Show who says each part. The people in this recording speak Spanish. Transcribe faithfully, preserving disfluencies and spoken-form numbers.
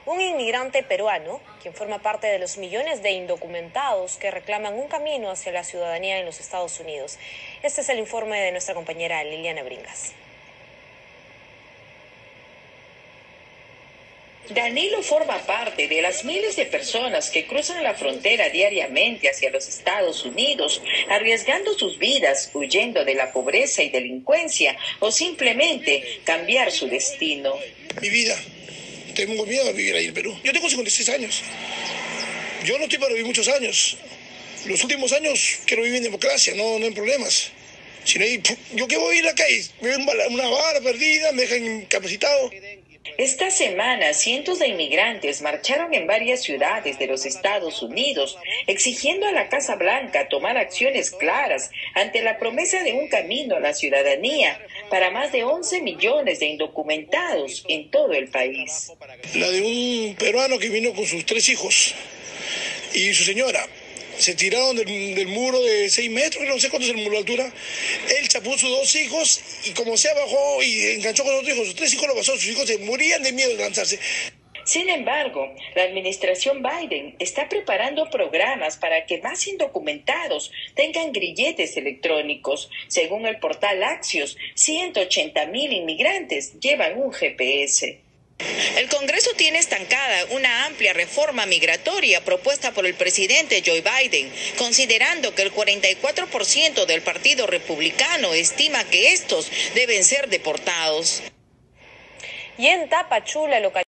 Speaker 1: Un inmigrante peruano, quien forma parte de los millones de indocumentados que reclaman un camino hacia la ciudadanía en los Estados Unidos. Este es el informe de nuestra compañera Liliana Bringas.
Speaker 2: Danilo forma parte de las miles de personas que cruzan la frontera diariamente hacia los Estados Unidos, arriesgando sus vidas, huyendo de la pobreza y delincuencia o simplemente cambiar su destino.
Speaker 3: Mi vida, tengo miedo a vivir ahí en Perú. Yo tengo cincuenta y seis años. Yo no estoy para vivir muchos años. Los últimos años quiero vivir en democracia, no, no en problemas. Si no hay, yo qué voy a ir a la calle, me ven una vara perdida, me dejan incapacitado.
Speaker 2: Esta semana, cientos de inmigrantes marcharon en varias ciudades de los Estados Unidos, exigiendo a la Casa Blanca tomar acciones claras ante la promesa de un camino a la ciudadanía para más de once millones de indocumentados en todo el país.
Speaker 3: La de un peruano que vino con sus tres hijos y su señora. Se tiraron del, del muro de seis metros, no sé cuánto es el muro de altura. Él chapó sus dos hijos y como se bajó y enganchó con otros hijos, sus tres hijos lo pasó, sus hijos se morían de miedo de lanzarse.
Speaker 2: Sin embargo, la administración Biden está preparando programas para que más indocumentados tengan grilletes electrónicos. Según el portal Axios, ciento ochenta mil inmigrantes llevan un G P S. El Congreso tiene estancada una amplia reforma migratoria propuesta por el presidente Joe Biden, considerando que el cuarenta y cuatro por ciento del Partido Republicano estima que estos deben ser deportados.
Speaker 1: Y en Tapachula, local